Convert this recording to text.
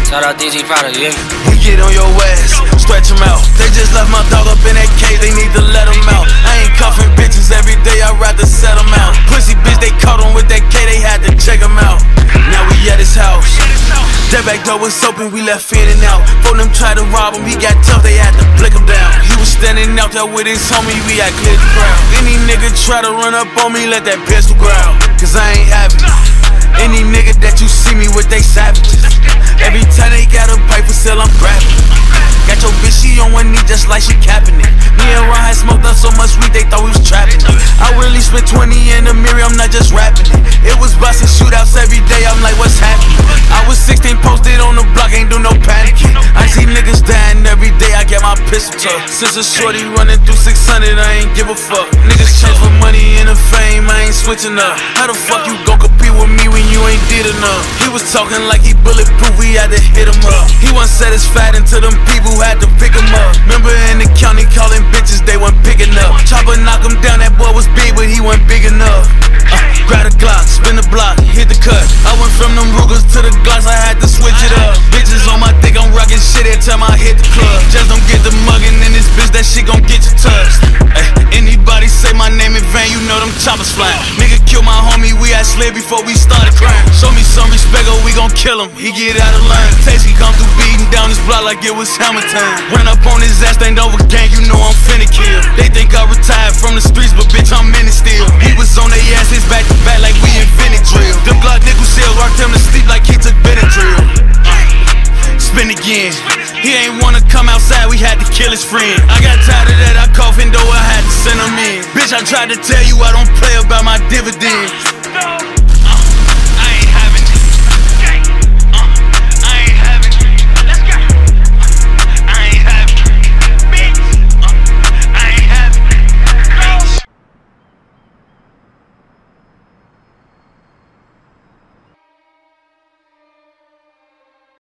Shout out DG Prada, you hear me? We get on your ass, stretch them out. They just left my dog up in that cage, they need to let him out. I ain't cuffing bitches every day, I'd rather set them out. Pussy bitch, they caught him with that K, they had to check him out. Now we at his house. That back door was open, we left in and out. For them tried to rob him, he got tough, they had to flick him down. He was standing out there with his homie, we had cleared the crowd. Any nigga try to run up on me, let that pistol growl, cause I ain't having it. Any nigga that you see me with, they savages. Every time they got a pipe for sale, I'm grabbing it. Got your bitch, she on one knee just like she capping it. Me and Ron had smoked up so much weed, they thought we was trapping it. I really spent 20 in the mirror, I'm not just rapping it. It was busting shootouts every day, I'm like, what's happening? I was 16 posted on the block, ain't do no panicking. I see niggas dying every day, I get my pistol tucked. Since a shorty running through 600, I ain't give a fuck. Niggas change for money and the fame, I ain't switching up. How the fuck you gon' compete with me when you ain't did enough? He was talking like he bulletproof, we had to hit him up. He wasn't satisfied until them people had to pick him up. Remember in the county calling bitches, they wasn't picking up. Chopper knock him down, that boy was big, but he wasn't big enough. Grab a Glock, spin the block, hit the cut. I went from them Rugers to the Glocks, I had to switch it up. Bitches on my dick, I'm rocking shit every time I hit the club. Just don't get the muggin' in this bitch, that shit gon' get you touched. Anybody say my name in vain, you know them choppers flying. Nigga killed my homie, we had slid before we started crying. Show me some respect or we gon' kill him, he get out of line. Tasty come through beating down this block like it was hammer time. Run up on his ass, ain't over gang, you know I'm finna kill. They think I retired from the streets, but bitch I'm in it still. He was on their ass, his back to back like we invented drill. Them Glock nickel shells rocked him to sleep like he took Benadryl. Spin again. He ain't wanna come outside, we had to kill his friend. I got tired of that, I coughed in door, I had to send him in. Bitch, I tried to tell you I don't play about my dividends.